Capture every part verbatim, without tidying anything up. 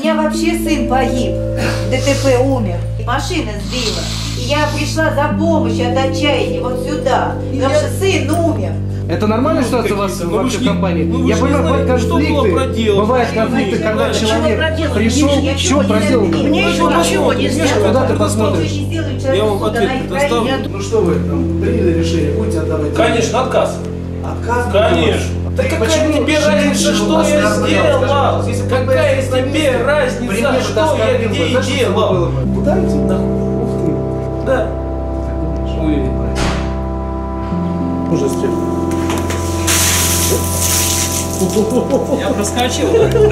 меня вообще сын погиб. ДТП умер. Машина сбила. И я пришла за помощью от отчаяния вот сюда. Потому что сын умер. Это нормальная ситуация у вас ну, вообще в не, компании? Ну, я понимаю, бывают конфликты, бывают конфликты, вы, когда да, человек пришел, что проделал? Мне еще ничего не сделал. Куда ты посмотришь? Я вам ответ предоставлю. Ну что вы там приняли решение, будете отдавать? Конечно, отказ. Отказ? Конечно. Да какая Почему тебе разница, что я сделал? Какая тебе разница, что я где делал? Ударите? Да. Ух ты. Да. Ой. Ужасти. Я проскочил.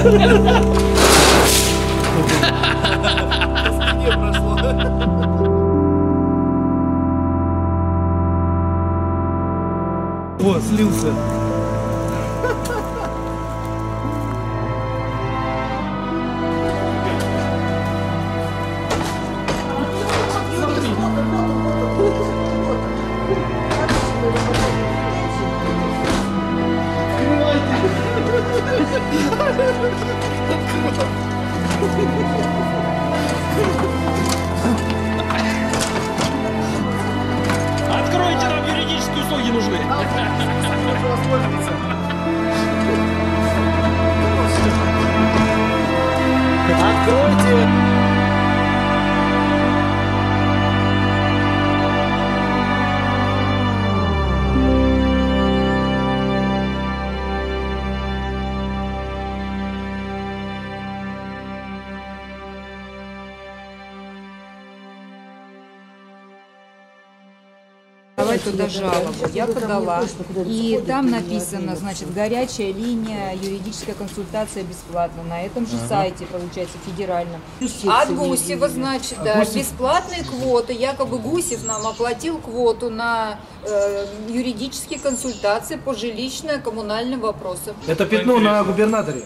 О, слился. Откройте, нам юридические услуги нужны. Откройте. Давай туда жалобу. Я подала. И там написано, значит, горячая линия, юридическая консультация бесплатно. На этом же ага. сайте, получается, федеральном. От Гусева, значит, да, Гусев. Бесплатные квоты. Якобы Гусев нам оплатил квоту на э, юридические консультации по жилищно-коммунальным вопросам. Это пятно на губернаторе.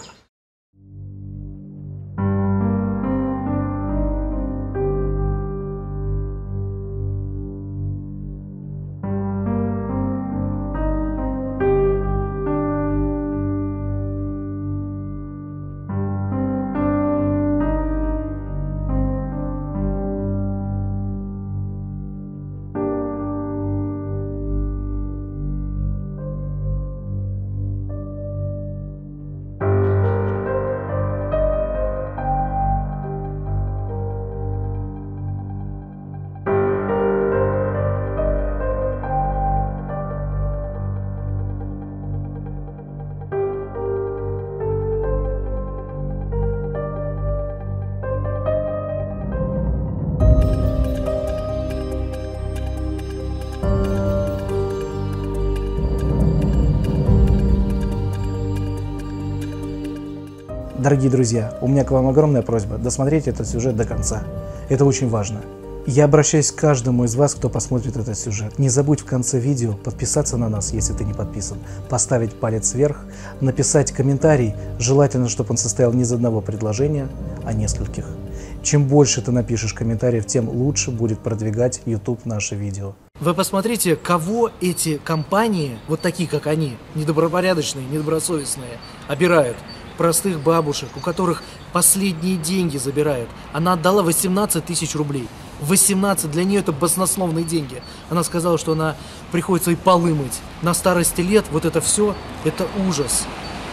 Дорогие друзья, у меня к вам огромная просьба досмотреть этот сюжет до конца. Это очень важно. Я обращаюсь к каждому из вас, кто посмотрит этот сюжет. Не забудь в конце видео подписаться на нас, если ты не подписан, поставить палец вверх, написать комментарий, желательно, чтобы он состоял не из одного предложения, а нескольких. Чем больше ты напишешь комментариев, тем лучше будет продвигать YouTube наше видео. Вы посмотрите, кого эти компании, вот такие как они, недобропорядочные, недобросовестные, обирают. Простых бабушек, у которых последние деньги забирают. Она отдала восемнадцать тысяч рублей. восемнадцать, для нее это баснословные деньги. Она сказала, что она приходится и полы мыть. На старости лет вот это все, это ужас.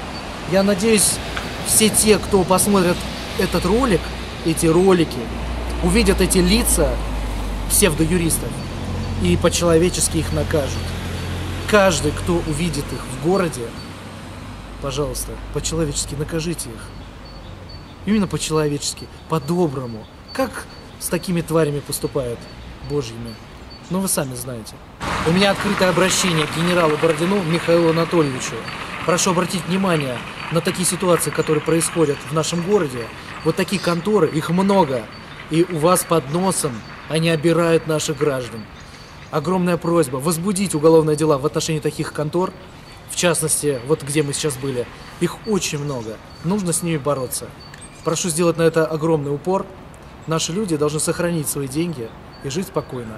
Я надеюсь, все те, кто посмотрят этот ролик, эти ролики, увидят эти лица псевдоюристов и по-человечески их накажут. Каждый, кто увидит их в городе, пожалуйста, по-человечески накажите их. Именно по-человечески, по-доброму. Как с такими тварями поступают божьими? Ну, вы сами знаете. У меня открытое обращение к генералу Бородину Михаилу Анатольевичу. Прошу обратить внимание на такие ситуации, которые происходят в нашем городе. Вот такие конторы, их много. И у вас под носом они обирают наших граждан. Огромная просьба возбудить уголовные дела в отношении таких контор. В частности, вот где мы сейчас были, их очень много. Нужно с ними бороться. Прошу сделать на это огромный упор. Наши люди должны сохранить свои деньги и жить спокойно.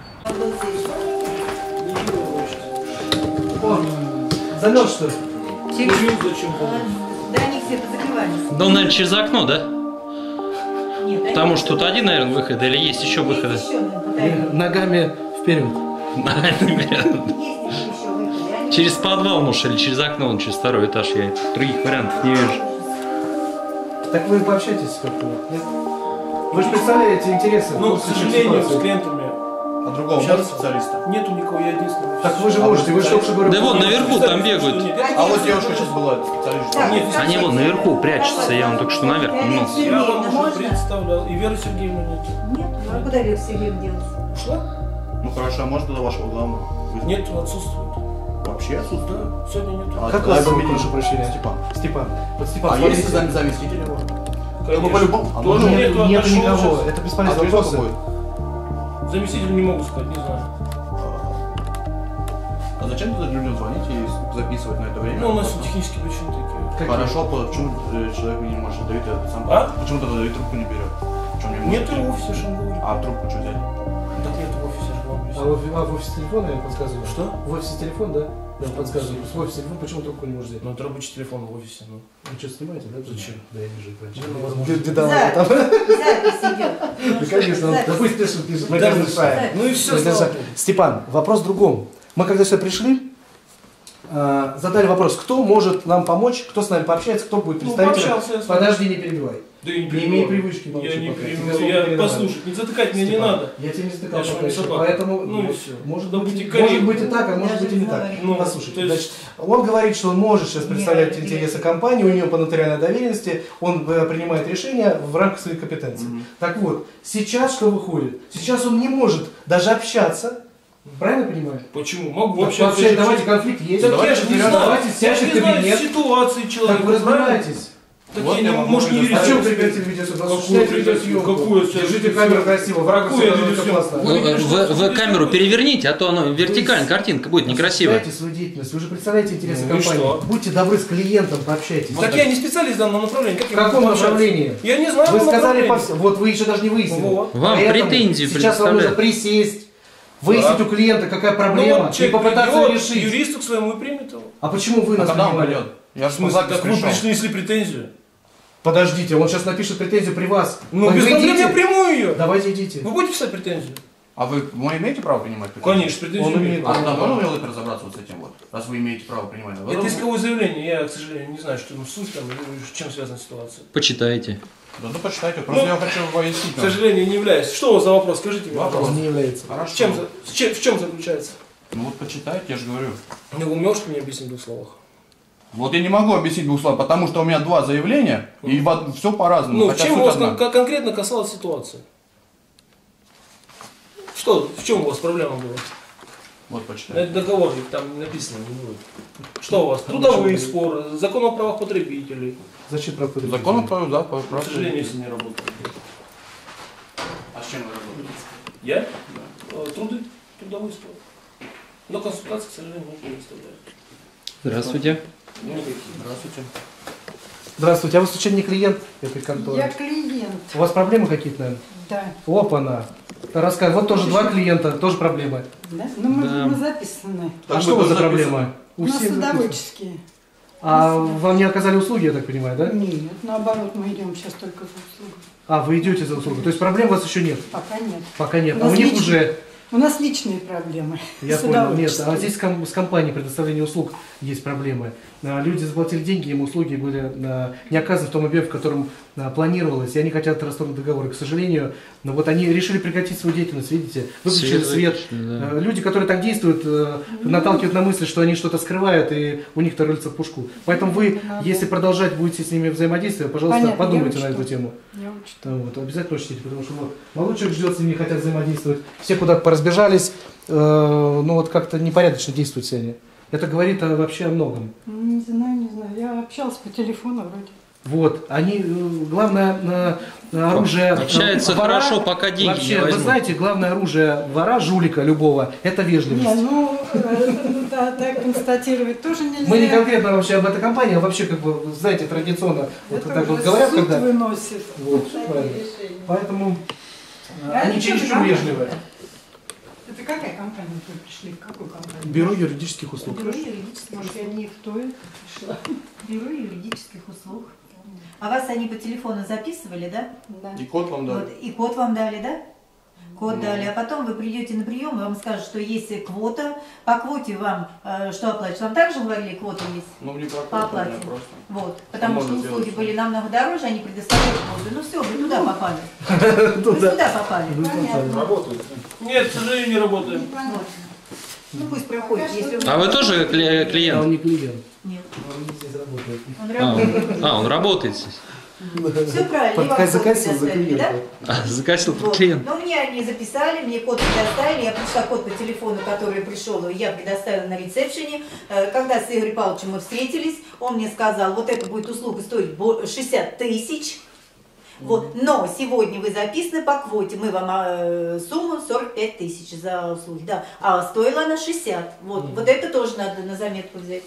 О, залет, что ли? Через... Да, они все позакрывались. Да он, наверное, через окно, да? Нет, Потому что тут один, наверное, выход, или есть еще выходы? Есть еще, наверное, по Ногами вперед. Через подвал, может, или через окно, он через второй этаж. Я других вариантов не вижу. Так вы пообщаетесь как-то? Нет? Вы же представляете интересы. Ну, к сожалению, с клиентами А другого нет специалиста? нету никого, я единственный. Так вы же можете, вы же только что говорили. Да вон наверху там бегают. А вот девушка сейчас была специалист. Нет, Они вон наверху прячутся, я вам только что наверх немного. Я вам уже Можно? представлял. И Веру Сергеевну нет. Нет, ну а куда Вера Сергеевна делась? Ушла? Ну хорошо, а может тогда вашего главного? Вы- Нет, отсутствует. Вообще отсутствует? Да, сегодня нет. А Как тогда вас зовут, замените. прошу прощения? Степан. Степан. Вот Степан, А смотрите. если зам- заместитель его? Конечно. Ну, по-любому. А Тоже может, нет, Нет, нет отошел никого. сейчас. Это А бесполезные кто вопросы. будет? Заместитель не могу сказать, не знаю. А зачем тогда людям звонить и записывать на это время? Ну, у нас технические причины такие. Какие? Хорошо, по- почему э, человек не может Давид это сам? А? Почему тогда Давид трубку не берет? В чем не Нет может? в офисе, что он говорит. А трубку что взять? Так нет в офисе, что вам А объясню. в, а в офисе телефона я подсказываю. Что? В офисе телефон, да? Да, подсказываю. В офисе телефон, почему трубку не можешь взять? Ну, это рабочий телефон в офисе, ну. Вы что, снимаете, да? Зачем? Да я вижу раньше. Ну, возможно. Бедолага там. Запись идет. Да, конечно, он- да пусть пишет, пишет. Мы Да, каждый ну, шаг. Ну и все, Мы слава даже- Богу. Степан, вопрос в другом. Мы когда сюда пришли, э, задали вопрос, кто может нам помочь, кто с нами пообщается, кто будет Ну, представителем. пообщался я с вами. Подожди, не перебивай. Да я не Не перебиваю. имей привычки молчать Я не пока. Тебе перебиваю. слово Я передавали. послушать, не затыкать меня не Степан, надо. Я тебе не затыкал Я ж пока не еще, собака. поэтому Ну и ну, всё. может, Да быть, будьте может корректны. быть и так, а может Даже быть и не не так. говори. Ну, Послушай, то есть- значит, он говорит, что он может сейчас представлять Нет, интересы нет. компании, у нее по нотариальной доверенности, он э, принимает решения в рамках своих компетенций. Мгм. Так вот, сейчас что выходит? Сейчас он не может даже общаться. Правильно понимаю? Почему? Могу Так вообще... вообще, давайте конфликт есть. Так я Давайте же не вперед, знаю. давайте Я сядьте же в не знаю кабинет. ситуации человека. Так вы разбираетесь. Так Вот я я не, могу может, не предоставить. А юрист. чем прекратили видеосъемку? Какую Осуществляйте прекратили? видеосъемку. Какую я Держите съемку? камеру красиво, в ракурсе Какую я должно быть видеосъемку? классно. Вы Вы, видите, вы- что вы здесь камеру происходит? переверните, а то оно вертикально, картинка будет некрасивая. Осуществляйте свою деятельность. Вы же представляете интересы Ну и компании. что? Будьте добры с клиентом, пообщайтесь. Так я не специалист в данном направлении. Как В я могу каком пообщаться? направлении? Я не знаю. Вы в сказали, направлении. по вс- вот вы еще даже не выяснили. Вот. Вам Поэтому претензии сейчас вам нужно представляют. присесть, выяснить Да. у клиента, какая Ну, проблема, вот и человек попытаться придет, решить. юристу к своему и примет его. А почему вы А нас когда он принимали? придет? Я В же смысле, запись как вы пришел. принесли претензию? Подождите, он сейчас напишет претензию при вас. Ну, Вы без проблем идите. я приму ее. Давайте идите. Вы будете писать претензию? А вы, вы имеете право принимать претензии? Конечно, претензию Он имею. имеет. А тогда можно было разобраться вот с этим вот? Раз вы имеете право принимать. да? Это Ну, исковое заявление, я, к сожалению, не знаю, что там суть там, или с чем связана ситуация. Почитайте. Да, ну почитайте, просто Ну, я хочу пояснить. К сожалению, не являюсь. Что у вас за вопрос? Скажите мне, Вопрос. пожалуйста. Он не является. Хорошо. В чем, за- в чем, в чем заключается? Ну вот почитайте, я же говорю. Ну, вы можете мне объяснить в двух словах? Вот я не могу объяснить двух слов, потому что у меня два заявления, и все по-разному. Ну, хотя чем суть у вас одна. кон- кон- конкретно касалась ситуация? Что, в чем у вас проблема была? Вот почитайте. Это договор ведь там написано не будет. Что у вас? Трудовые споры, закон о правах потребителей. Зачем про это? Закон про, да, по К прав сожалению, потребителей. если не работает. А с чем вы работаете? Я? Э, Труды, трудовые споры. Но консультации, к сожалению, не предоставляю. Здравствуйте. Никаких. Здравствуйте. Здравствуйте, а вы случайно не клиент этой конторы? Я клиент, У вас проблемы какие-то, наверное? да. Опа-на. Расскажи, вот тоже два клиента, тоже проблемы. Да? Ну, мы, Да. мы записаны. А Так что у мы вас за тоже проблема? У нас всех записано. судоводческие. А вам не оказали услуги, я так понимаю, да? Нет, наоборот, мы идем сейчас только за услугу. А, вы идете за услугу. То есть проблем у вас еще нет? Пока нет. Пока нет. У А у нас них лично- уже, У нас личные проблемы. я понял, нет. А судоводческие. здесь с, ком- с компанией предоставления услуг есть проблемы. А, Люди заплатили деньги, им услуги были а, не оказаны в том объеме, в котором а, планировалось, и они хотят расторгнуть договор. И, к сожалению, ну, вот они решили прекратить свою деятельность, видите, выключили свет. выключили, да. А, Люди, которые так действуют, э, наталкивают на мысль, что они что-то скрывают, и у них-то рыльца в пушку. Поэтому вы, Надо. если продолжать будете с ними взаимодействие, пожалуйста, Понятно, я подумайте на учту. эту тему. Я учту. Вот, обязательно учтите, потому что вот, молодой человек ждет, с ними не хотят взаимодействовать, все куда-то поразбежались, э, ну вот как-то непорядочно действуют все они. Это говорит о- вообще о многом. Не знаю, не знаю. Я общалась по телефону вроде. Вот, они, э, главное э, оружие... Общаются э, вора- хорошо, пока деньги вообще, не вы возьмут. знаете, главное оружие вора, жулика любого, это вежливость. Не, ну, э, да, так констатировать тоже нельзя. Мы не конкретно вообще об этой компании, а вообще, как бы, знаете, традиционно вот Это так вот уже говорят, суд когда... выносит. Вот, такие правильно. решения. Поэтому э, А они это что чересчур за вежливые. Это какая компания вы пришли? В какую компанию? Бюро юридических услуг. Бюро юридических Может, я не в то это пришла. Бюро юридических услуг. А вас они по телефону записывали, да? Да. И код вам дали. Вот, и код вам дали, да? Код дали, а потом вы придете на прием, и вам скажут, что есть квота. По квоте вам э, что оплачивать? Вам также говорили, квота есть? Ну, не про По оплате. просто. Вот. Потому что можно услуги сделать? были намного дороже, они предоставляют квоты. Ну все, вы туда попали. Вы туда попали. Работает. Нет, к сожалению, не работаем. Вот. Ну пусть проходит. Если он... А вы тоже кли- А он клиент? не клиент. Нет. Он здесь работает. Он А, работает. он, а, он работает здесь. Все правильно. и вам Пока код закосил за предоставили, да? клиента. А, закосил Вот. клиент. Ну, мне они записали, мне код предоставили, я пришла код по телефону, который пришел, я предоставила на ресепшене. Э, Когда с Игорем Павловичем мы встретились, он мне сказал, вот это будет услуга стоить бо- шестьдесят тысяч. Вот. Но сегодня вы записаны по квоте, мы вам э, сумму сорок пять тысяч за услуги, да. А стоила она шестьдесят. Вот. Вот это тоже надо на заметку взять.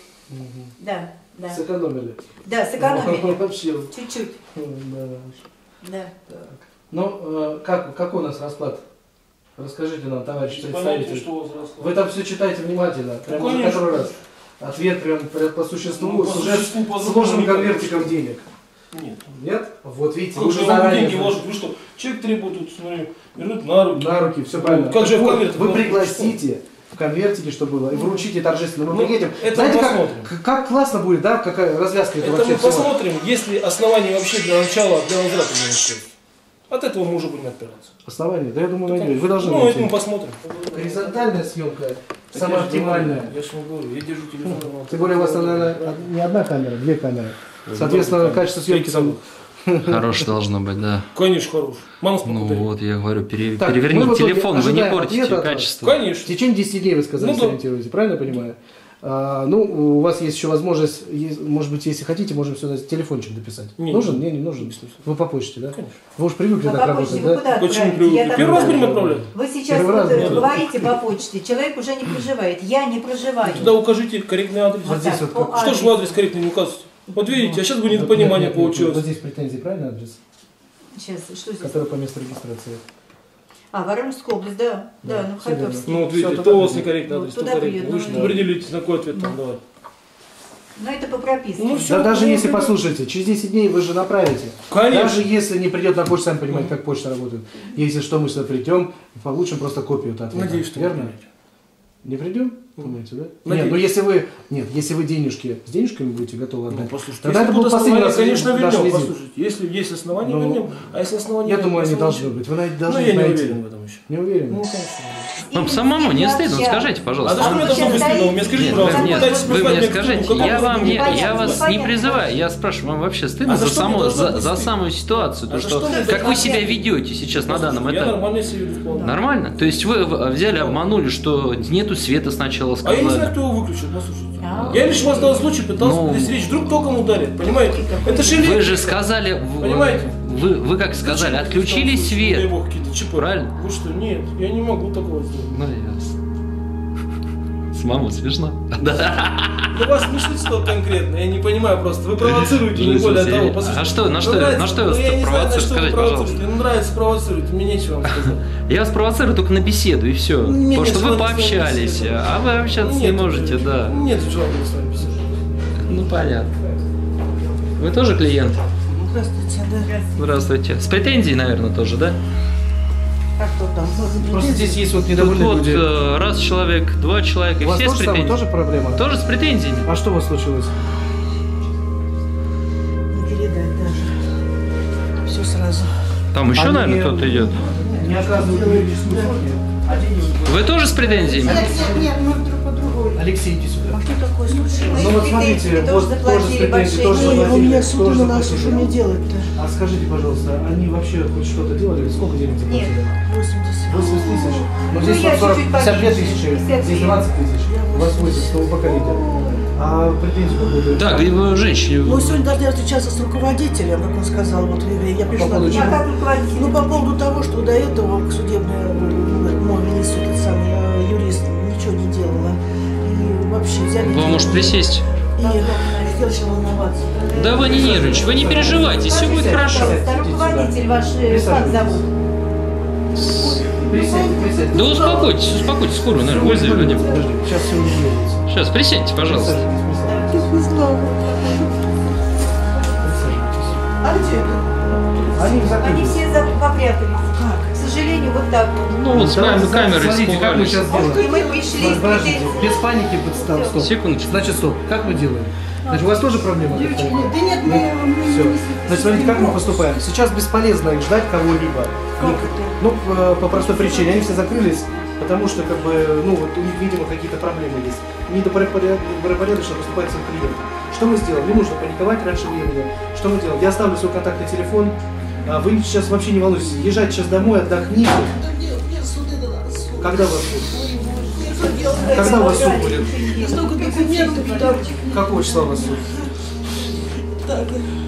Да, да. Сэкономили. Да, сэкономили. Вообще. Чуть-чуть. Да. Да. Так. Ну, э, как, какой у нас расклад? Расскажите нам, товарищ Понятно, представитель. что у вас расклад. Вы там все читаете внимательно, прямо уже конечно. который раз. Ответ прям, прям по существу, Ну, по с уже существу, по сложным другому конвертиком никак. денег. Нет. Нет? Вот видите, Как вы же уже я могу заранее деньги знаете. вложить? Вы что, человек требует, тут, смотри, вернуть на руки. На руки, все правильно. Как же Так в вот, конверте вы было? пригласите в конвертике, что было, и вручите торжественно. Мы Ну, приедем. это Знаете, мы как, посмотрим. как, как классно будет, да, какая развязка этого Это вообще мы всего. посмотрим, есть ли основания вообще для начала, для возврата денежных. От этого мы уже будем отпираться. Основание? Да я думаю, найдете. Вы должны Ну, найти. это мы посмотрим. Горизонтальная съемка, Так самая я же оптимальная. говорю, Я же вам говорю, я держу телефон. Тем более у вас, наверное, не одна камера, две камеры. Соответственно, качество съемки там... Хорош должно быть, да. Конечно, хорош. Мама Ну спокойно. вот, я говорю, пере- Так, мы переверните в итоге телефон, вы не ожидаем портите ответа от вас. качество. В Конечно. течение десяти дней, вы сказали, Ну да. сориентируете, правильно я понимаю? А, ну, у вас есть еще возможность, есть- может быть, если хотите, можем сюда телефончик дописать. Не, нужен? не, Не, не нужен. не смысла. Вы по почте, да? Конечно. Вы уж привыкли А так по работать, почте вы да? куда Почему отправите? привыкли? Я там- Первый раз будем отправлять? Вы сейчас Первый раз вот, нет. говорите по почте, человек уже не проживает, я не проживаю. Туда укажите корректный адрес. Вот здесь так, вот по Что ж адресу. вы адрес корректный не указываете? Вот видите, а сейчас бы Нет, недопонимание нет, нет, получилось. Вот здесь претензии, правильный адрес? Сейчас, что здесь? Который по месту регистрации. А, Воронежская область, да, да, Да, ну всё верно. Хабаровский. Ну вот Всё, видите, туда то у вас придет. некорректный Ну, адрес, то туда корректный. придет, Вы же ну, определитесь, на какой ответ там давать. Ну это по прописке. Ну, всё. Да даже ну, если, это- послушайте, через десять дней вы же направите. Конечно. Даже если не придет на почту, сами понимаете, как почта работает. Если что, мы сюда придем и получим просто копию от ответа. Надеюсь, что верно? вы придете. Не придем? Думаете, да? Надеюсь. Нет, ну если вы, нет, если вы денежки, с денежками будете готовы Ну, отдать, послушайте, тогда если это был будут последний основания, раз конечно, наш вернем. визит. Послушайте, если есть основания, Ну, вернем. А если основания Я нет, думаю, они основания- должны быть. Вы найдете- Ну, должны я не найти. уверен в этом еще. Не уверен? Ну, конечно. Вам самому не стыдно? Вот скажите, А пожалуйста. за что мне должно быть стыдно? Вы мне скажите, Нет, пожалуйста, нет, пытайтесь вы прислать мне мне скажите, к какому я вам не, непонятно. я вас не Непонятно. призываю, я спрашиваю, вам вообще стыдно А за за что мне саму, должно за, быть за стыдно? самую ситуацию, то А за что, что мне как должно вы быть себя стыдно? ведете сейчас на данном Я этапе? нормально себя веду вполне. Нормально? То есть вы в- взяли, обманули, что нету света сначала А я не знаю, сказали. кто его выключил, послушайте. А. Я лишь вас в данном случае пытался Ну. предостеречь, вдруг током ударит, понимаете? Это же Вы электрика. же сказали, в- Понимаете? вы, вы как сказали, Зачем? отключили Дай свет. бог, какие-то чипы. Правильно? Вы что, нет, я не могу такого сделать. Ну, ясно. Самому смешно. Да. Да вас смешит что конкретно, я не понимаю просто. Вы провоцируете, не Жизнь более серия. того. Послушайте, А что, на ну, что- нравится- на что я ну, вас я не знаю, на провоцирую? что вы Скажите, провоцируете. пожалуйста. Ну, нравится провоцировать, мне нечего вам сказать. Я вас провоцирую только на беседу, и все. Нет, Потому что вы желания с вами пообщались, беседовать. а вы общаться не Нет, можете, да. Нет желания с вами беседовать. Ну, понятно. Вы тоже клиент? Здравствуйте, да. Здравствуйте. С претензией, наверное, тоже, да? А кто там? Просто здесь есть вот Тут недовольные вот люди. э, раз человек, два человека, и У вас все с тоже, самое, претензиями. тоже проблема? Тоже с претензиями. А что у вас случилось? Не передать даже. Все сразу. Там еще, Они наверное, кто-то идет. Не оказывают юридическую услуги. Вы тоже с претензиями? Нет, нет, нет, мы друг по другой. Алексей, иди сюда. А что такое случилось? Ну вот Мы смотрите, претензии вот тоже тоже с заплатили претензией, большие тоже деньги. Ой, у заплатили, меня суд тоже на нас, заплатили. что мне делать-то? А скажите, пожалуйста, они вообще хоть что-то делали? Сколько денег заплатили? Нет. восемьдесят. восемьдесят тысяч? Ну Ну, здесь я вот сорок, чуть-чуть пятьдесят две поменьше, тысячи, пятьдесят здесь семь. двадцать тысяч. У вас восемьдесят, вы поколите. А претензию какую-то? Так, и вы, женщине, Ну, сегодня должна встречаться с руководителем, как он сказал, вот я пришла. поводу к чего? А нему. как руководитель? Ну, по поводу того, что до этого судебный мой министр, этот самый э, юрист, ничего не делала. И вообще взяли... вы можете присесть. И сделали волноваться. Да вы не нервничайте, вы не переживайте, все будет хорошо. Пожалуйста, руководитель ваш, э, как зовут? Присядьте, присядьте. Да успокойтесь, успокойтесь, скорую, наверное, вызовем. Подожди, сейчас все изменится. Сейчас, присядьте, пожалуйста. Присаживайтесь, присаживайтесь. Не знаю. Присаживайтесь. А где это? Они Они закрылись. все за- попрятались. Как? К сожалению, вот так вот. Ну вот с вами Давайте, камеры смотрите, как мы испугались. сейчас делаем. И мы пришли с Подождите, претензией. без паники, стоп, стоп. Секундочку. Значит, стоп. Как мы делаем? Значит, у вас тоже проблема? Девочки, нет, да нет, мы... мы Все. не- Значит, смотрите, как мы поступаем. Сейчас бесполезно их ждать кого-либо. Как Ну, это? Ну, по, по простой причине. Они все закрылись, потому что, как бы, ну, вот у них, видимо, какие-то проблемы есть. Недобропорядочно поступает с их клиентом. Что мы сделаем? Не нужно паниковать раньше времени. Что мы делаем? Я оставлю свой контактный телефон. А вы сейчас вообще не волнуйтесь. Езжайте сейчас домой, отдохните. Когда у вас суд? Когда у вас суд будет? Столько документов там. Какого числа у вас суд? Так.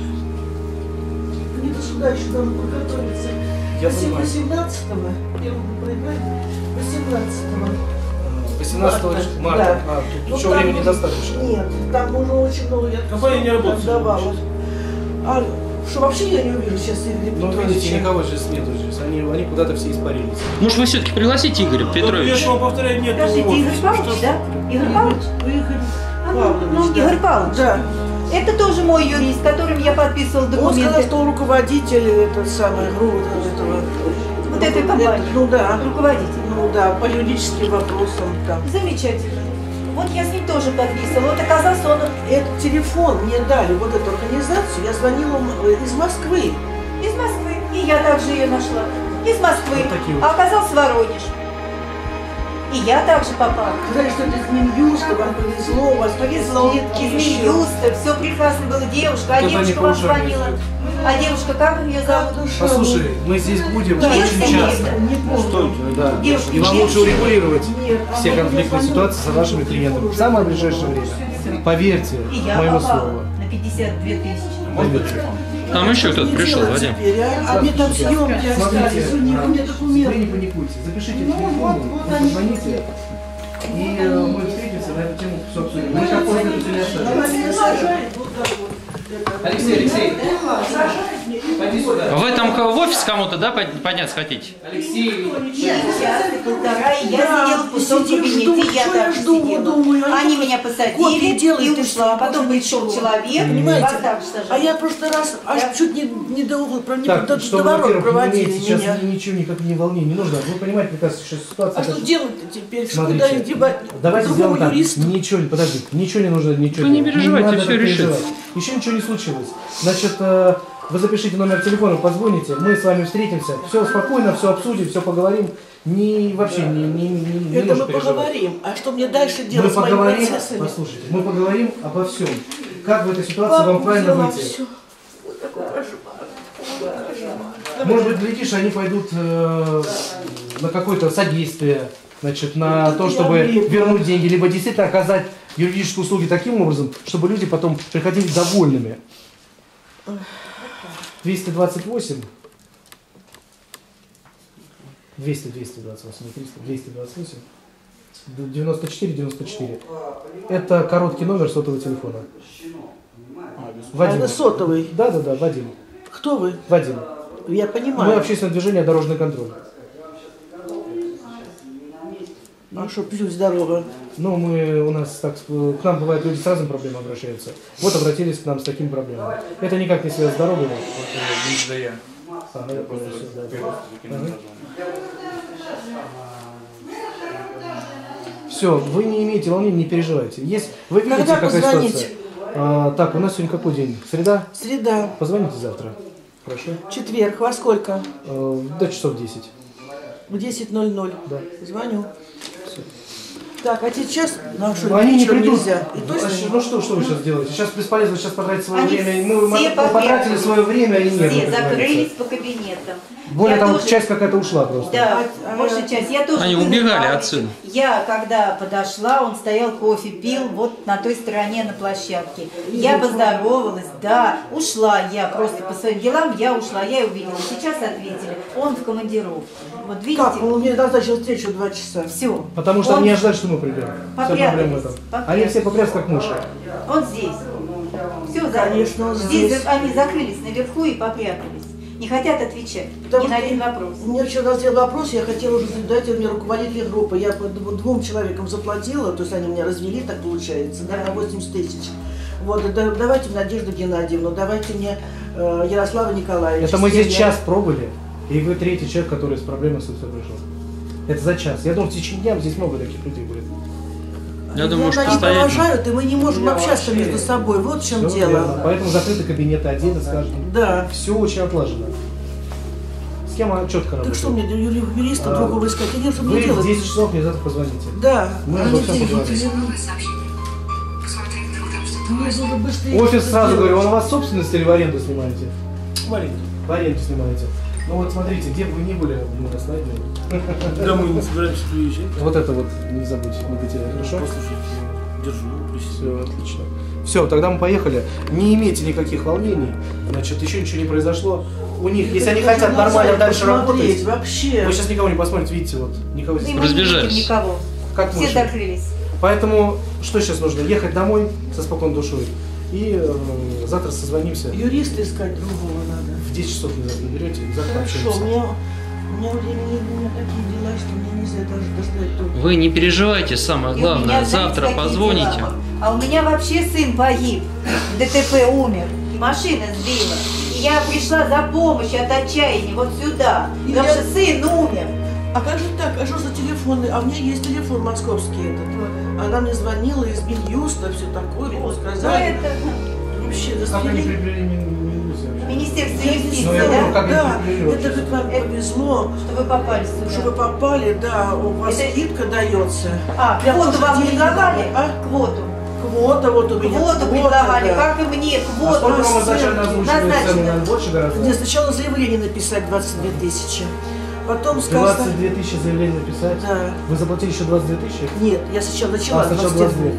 Мне до суда еще надо подготовиться. Я понимаю. восемнадцатого. Я могу проиграть. восемнадцатого. восемнадцатого Марта. марта. Да. А, тут Ну, еще там времени уже- достаточно. Нет, там уже очень много. Я Компания не работает. отдавала. А что вообще я не увижу сейчас Игоря Ну, видите, Петровича? никого здесь нету здесь. Они, они куда-то все испарились. Может, вы все-таки пригласите Игоря Я же Петровича? вам повторяю, нет. Подождите, вот, Игорь что- Павлович, да? Игорь Павлович? Игорь А, ну, Павлович, ну, да. Игорь Павлович. Да. Это тоже мой юрист, с которым я подписывал Он сказал, документы. что он руководитель этот самый группы этого. Вот этой компании. Ну да. Руководитель. Ну да, по юридическим вопросам там. Замечательно. Вот я с ним тоже подписывала. Вот оказался он Этот телефон мне дали, вот эту организацию, я звонила им, э, из Москвы. из Москвы. И я также ее нашла. Из Москвы. Вот такие вот. А оказался Воронеж. И я также попала. Сказали, что это из Минюста, вам повезло, у вас Повезло. скидки Из еще. Минюста. Все прекрасно было. Девушка. А Кто-то не девушка вам повышали звонила. здесь. А девушка, как ее Как зовут? душа. Послушай, мы здесь будем Да, очень есть часто. такие. Не помню. Да. Девушка, И вам нет. лучше урегулировать Нет, все она конфликтные мне ситуации с вашими клиентами. В самое ближайшее время. Поверьте И я моему попала слову. на пятьдесят две тысячи. Поверьте. Там еще кто-то не пришел, делать Вадим. теперь, а? А мне там съемки остались, у них у меня Вы документы. не паникуйте. Запишите Ну, телефон, вот, вы вот они. позвоните. И э, мы встретимся на эту тему, все обсудим. Мы как после эту не оставим. Она меня сажает вот так вот. Алексей, Алексей, пойди сюда. Вы там в офис кому-то, да, под- подняться хотите? Алексей, Час и полтора, и я Да, сидела в пустом сидим, кабинете, ждут, и я что так я же жду, сидела. думаю, они Они только меня копии посадили делают, и и ушла. все, Потом больше пришел ничего. человек, Понимаете? вас так же сажал. А я просто раз аж Да. чуть не, не до, про, не Так, до, что до вы, ворот во-первых, не проводили имеете сейчас меня. ни- ничего, никак не волнений не нужно. Вы понимаете, прекрасно, что ситуация... А что даже- делать-то теперь? Смотрите, Куда их девать? давайте Другому сделаем так. юристу? Ничего, не- подождите, ничего не нужно, ничего Вы не делать. переживайте, надо всё так решится. переживать. Еще ничего не случилось. Значит, э, вы запишите номер телефона, позвоните, мы с вами встретимся, все спокойно, все обсудим, все поговорим. Не, вообще не, не, не, не Это нужно мы переживать. поговорим. А что мне дальше Мы делать с моими поговорим, процессами? послушайте, мы поговорим обо всем. Как в этой ситуации вам Папу правильно взяла, выйти? всё. Вот такой кошмар. Может быть, глядишь, они пойдут э, на какое-то содействие, значит, на то, чтобы вернуть деньги, либо действительно оказать юридические услуги таким образом, чтобы люди потом приходили довольными. двести двадцать восемь. двести, двести двадцать восемь, не триста, двести двадцать восемь. девяносто четыре, девяносто четыре. Это короткий номер сотового телефона. А Вадим. это сотовый. Да, да, да, Вадим. Кто вы? Вадим. Я Мы понимаю. общественное движение «Дорожный контроль». А что, плюс здорово. Ну, мы у нас так, э, к нам бывает люди с разными проблемами обращаются. Вот обратились к нам с такими проблемами. Это никак не связано с дорогами. Да я. А, ну, я понял, всё, да. Ага. Все, вы не имеете волнения, не переживайте. Есть, вы видите, Когда какая позвонить? ситуация. А, так, у нас сегодня какой день? Среда? Среда. Позвоните завтра. Хорошо? Четверг. Во сколько? Э, до часов десять. В десять ноль ноль. Да. Звоню. Так, а сейчас... Ну, а что, Они не вечером придут. нельзя? И Ну, точно а не- щ- ну что, что вы сейчас делаете? Сейчас бесполезно сейчас потратить свое Они время. Мы, мы все потратили попрятались. свое время и нервы. Все как говорится. закрылись по кабинетам. Более Я того, тоже- часть какая-то ушла просто. Да, А, большая а, часть. Я тоже Они была убегали Павловичем. отсюда. Я, когда подошла, он стоял, кофе пил, вот на той стороне на площадке. Я поздоровалась, да, ушла я просто по своим делам, я ушла, я и увидела. Сейчас ответили, он в командировке. Вот видите, Как? Он мне назначил встречу в два часа. все. Потому что он, они ожидали, что мы придем. Вся Попрятались, проблема в этом. попрятались. Они все попрятались как мыши. Он здесь. Все, Конечно, он здесь. здесь. Они закрылись наверху и попрятались. Не хотят отвечать Потому ни на что один вопрос. Мне вчера назрел вопрос, я хотела уже задать, мне руководители группы. Я по дв- двум человекам заплатила, то есть они меня развели, так получается, да, на восемьдесят тысяч. Вот, и да- давайте Надежду Геннадьевну, давайте мне э, Ярослава Николаевича. Это мы здесь Я- час пробыли, и вы третий человек, который с проблемой с отцом пришел. Это за час. Я думаю, в течение дня здесь много таких людей будет. Я думаю, что Они постоянно. провожают, и мы не можем общаться между собой. Вот в чем Всё дело. верно. Поэтому закрыты кабинеты отдельно с каждым. Да. Все очень отлажено. Схема четко Так работает. что мне, ю- юриста А, другого искать? Я не что Вы мне в делать? десять часов мне завтра позвоните. Да. Мы Они обо всем телефон- поговорим. телефон- Мне было быстрее Офис это сразу сделать. говорю, он у вас собственность или в аренду снимаете? В аренду. В аренду снимаете. Ну вот смотрите, где бы вы ни были, мы вас найдем. Да мы не собираемся приезжать. Вот это вот не забудьте, не потерять, хорошо? Послушайте, держу. Все, отлично. Все, тогда мы поехали. Не имейте никаких волнений. Значит, еще ничего не произошло. У них, если они Я хотят хочу нормально глаза дальше посмотреть, работать, вообще. вы сейчас никого не посмотрите, видите, вот, никого здесь. Мы не Разбежались. видим никого. Как Все мыши. закрылись. Поэтому, что сейчас нужно? Ехать домой со спокойной душой. И э, завтра созвонимся. Юриста искать другого надо. В десять часов не завтра берете, и завтра Хорошо, у общаемся. меня, у меня времени, у меня такие дела, что мне нельзя даже достать тут. Вы не переживайте, самое И у меня, главное, знаете, завтра какие позвоните. дела? А у меня вообще сын погиб. В ДТП умер. Машина сбила. И я пришла за помощью от отчаяния вот сюда. И Потому я- что сын умер. А как же так? А что за телефоны? А у меня есть телефон московский этот. Она мне звонила из Минюста, все такое, мне Ну, сказали. это Вообще, Как они застрелили. приплели меня? Министерство юстиции, Ну, я понял, да? как Да, они приплели это вообще. как вам Это- повезло, Что вы попали сюда. что вы попали, да, у вас Это- скидка дается. А, Я квоту тоже вам деньги предлагали? дала, Квоту. Квота вот у меня. Квоту квота, предлагали. да. Как и мне А квоту. сколько вам изначально Назначено. озвучивали цены, наверное, больше гораздо? Мне сначала заявление написать двадцать две тысячи. Потом сказано... двадцать две тысячи заявлений написать? Да. Вы заплатили еще двадцать две тысячи? Нет, я сначала начала А, сначала двадцать двадцать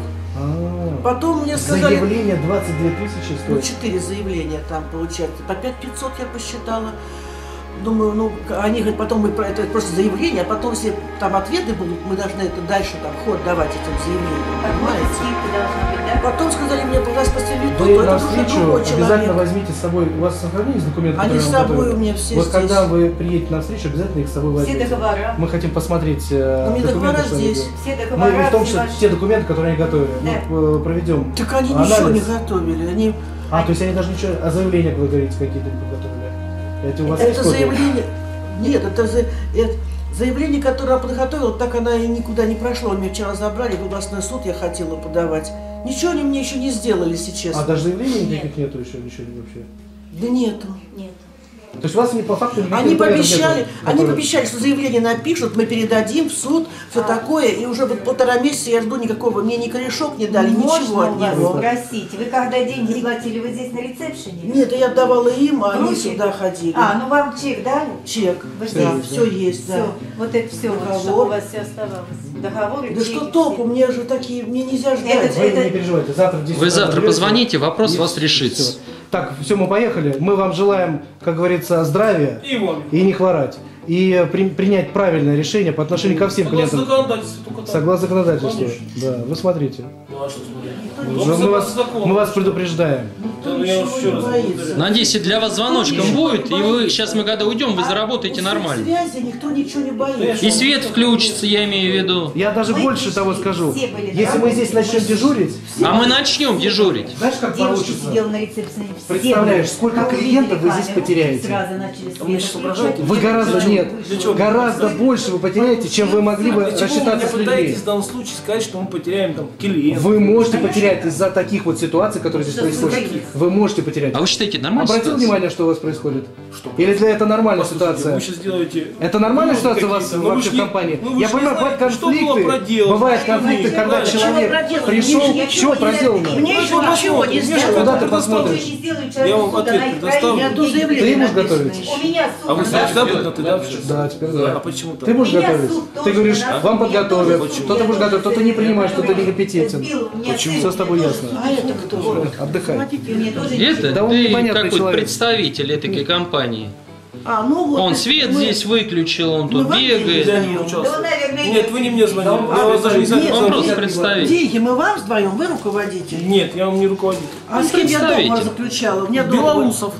две. две. А. Потом мне сказали... Заявление двадцать две тысячи Ну, стоит. четыре заявления там получается. По пять тысяч пятьсот я посчитала. Думаю, ну, они говорят, потом мы про это просто заявление, а потом, если там ответы будут, мы должны это дальше там ход давать этим заявлениям. Так вот, Понимаете? скидка должна быть, да? Потом сказали мне, пожалуйста, посмотрите, Вы это на уже встречу другой обязательно человек. возьмите с собой, у вас сохранились документы? Они которые с вам собой готовили? у меня все Вот здесь. когда вы приедете на встречу, обязательно их с собой Все возьмите. договора. Мы хотим посмотреть э, У меня документы, договора что они здесь. делают. Все Мы договора. в том все числе ваши. те документы, которые они готовили. Да. Мы э, проведем Так они анализ. ничего не готовили. Они... А, то есть они даже ничего, а заявления, как вы говорите, какие-то не подготовили? Эти у вас есть Это копии? заявление... Нет, это, за- это заявление, которое я подготовила, так она и никуда не прошла. Меня вчера забрали, в областной суд я хотела подавать. Ничего они мне еще не сделали, если честно. А даже заявлений никаких нету еще, ничего не вообще? Да нету. Нет. То есть у вас не по факту никаких Они документов пообещали, нету, они которые- пообещали, что заявление напишут, мы передадим в суд, все такое, и уже вот полтора месяца я жду никакого, мне ни корешок не дали, ничего Можно от у вас него. спросить? Вы когда деньги платили, вы здесь на ресепшене? Нет, я отдавала им, а они Руки? сюда ходили. А, ну вам чек дали? Чек, Вы да, здесь, все есть, да. Все, вот это все, вот, Договор. чтобы у вас все оставалось. Договор и Да чеки что все. толку, мне же такие, мне нельзя ждать. Это- Вы это- не переживайте, завтра в десять Вы утра завтра наберете, позвоните, вопрос и у вас всё. решится. Так, все, мы поехали. Мы вам желаем, как говорится, здравия И вам. и не хворать. И при- принять правильное решение по отношению ко всем Согласно клиентам. законодательству, только так. Согласно законодательству. Конечно. Да, вы смотрите. Ну а что смотреть? Уже мы, вас, мы вас предупреждаем. Да, ну я Ничего еще не раз боится. повторяю. Надеюсь, и для вас звоночком будет, и вы сейчас мы когда уйдем, вы заработаете У нормально. связи никто ничего не боится. И свет включится, я имею в виду. Я даже Вы больше того все скажу. были, да? Если мы здесь начнем дежурить, А мы начнем дежурить. А знаешь, как девушка получится? сидела на ресепции. все Представляешь, были. сколько Как клиентов вы увидели здесь камеру, потеряете? Сразу начали А мне свет сейчас включать. угрожаете? Вы гораздо нет, Для чего? гораздо больше вы потеряете, чем вы могли бы Для чего вы рассчитаться мне с людьми. пытаетесь в данном случае сказать, что мы потеряем там клиентов? Вы можете потерять из-за таких вот ситуаций, которые здесь Что происходят. таких? Вы можете потерять. А вы считаете, нормально Обратил ситуация? внимание, что у вас происходит? Что? Или для этого нормальная Послушайте, ситуация? Вы сейчас делаете... Это нормальная Ну, ситуация у вас какие-то, ну, вы вообще ж в не- компании? ну, вы Я ж не понимаю, бывают знаете, что было конфликты. проделано. Бывают Что конфликты, было когда проделано? человек проделано? пришел, Ничего что проделано? Мне еще Ну, ничего не Миша, сделали. Куда ты предоставьте. посмотришь? Вы не сделали Я человеку вам суда, ответ на их предоставлю. проект Я тут деньги заявление Ты будешь написано готовить? еще. У меня суд. А вы да? всегда будете на ты, да, общаться? Да, теперь А да. почему так? Ты будешь Меня готовить. суд Ты тоже говоришь, на вам суд, я подготовят. тоже Кто-то суд, будешь я готовить, кто-то не тоже принимает, кто-то суд. некомпетентен. Сбил, у меня Почему? сын, Всё с тобой мне ясно. тоже А суд. это кто? Вот. Отдыхай. И мне тоже Это Да он ты непонятный какой-то человек. представитель этой компании. А, ну вот. Он это свет мы- здесь выключил, он мы тут вам бегает. Я не Да, участвовал. наверное, Нет, вы не мне звонили. Да, Я вас даже не знаю, нет, как Он зовут. просто представитель. Деньги мы вам вдвоем, вы руководитель. Нет, я вам не руководитель. А с кем я договор представитель. заключала? У меня договор. Белоусов.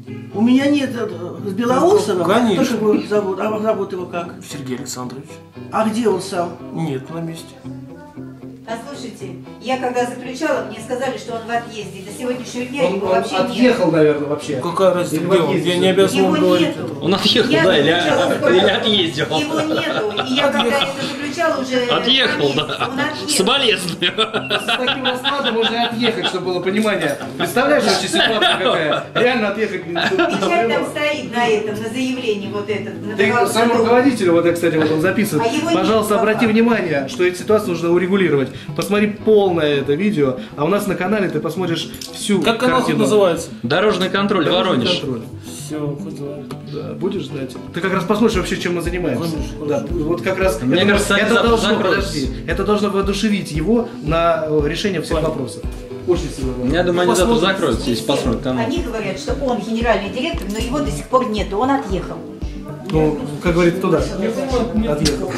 У меня нет э, с Белоусовым. Конечно. Кто же его зовут? А зовут его как? Сергей Александрович. А где он сам? Нет, на месте. Послушайте, я когда заключала, мне сказали, что он в отъезде. До сегодняшнего дня Он, его он вообще отъехал, нет. наверное, вообще. Какая разница, Или в где он? отъезде Я не же. обязан Его вам говорить нету. этого. Он отъехал, Я да, или, заключала сколько или раз. отъездил. Его нету. И я когда это заключала уже... Отъехал, два месяца, он да. отъехал. Соболезную. С таким раскладом можно и отъехать, чтобы было понимание. Представляешь, вообще ситуация какая? Реально отъехать. Печать там стоит на этом, на заявлении вот этот. на Ты договор. своему руководителю, вот, кстати, вот он записывает. А его нет Пожалуйста, пока. обрати внимание, что эту ситуацию нужно урегулировать. Посмотри полное это видео, а у нас на канале ты посмотришь всю Как канал тут картину. называется? Дорожный контроль, Дорожный Воронеж. контроль. Все, хоть знаю. Да, будешь знать. Ты как раз посмотришь вообще, чем мы занимаемся. Конечно. Да, вот как раз. Мне это, кажется, это они должно, закроются. подожди, это должно воодушевить его на э, решение всех вопросов. Очень сильно. Я думаю, они завтра закроются, если посмотрят канал. Они говорят, что он генеральный директор, но его до сих пор нету, он отъехал. Ну, как говорится, туда. Отъехал.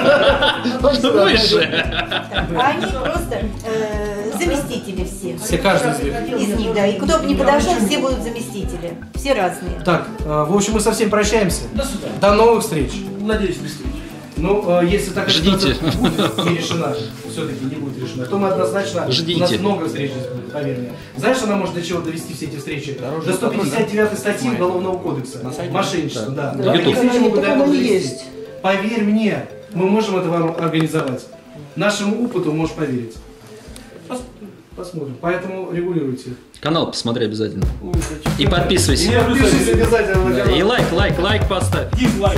Выше. А они просто э, заместители все. Все, каждый из них. Из них, да. И кто бы ни подошел, все будут заместители. Все разные. Так, э, в общем, мы со всеми прощаемся. До свидания. До новых встреч. Надеюсь, быстрее. Ну, э, если такая Ждите. ситуация будет не решена, все-таки не будет решена, то мы однозначно, Ждите. у нас много встреч здесь будет, поверь мне. Знаешь, она может до чего довести все эти встречи? До сто пятьдесят девятой статьи Уголовного кодекса. Мошенничество, да. Да. Они YouTube. все могут Так до оно этого и довести. есть. Поверь мне, мы можем это вам организовать. Нашему опыту можешь поверить. Пос- Посмотрим. Поэтому регулируйте. Канал посмотри обязательно. И подписывайся. Я Подпишись обязательно на Да, канал. и лайк, лайк, лайк поставь. Дизлайк.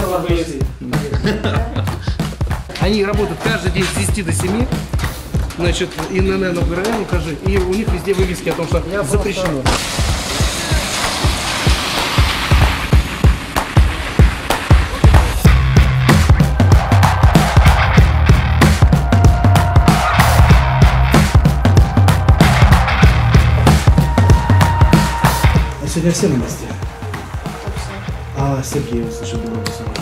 Они работают каждый день с десяти до семи. Значит, ИНН, УГРН, укажи. И у них везде вывески о том, что запрещено. А сегодня все на месте? А, Сергей, я слышу, было бы со мной.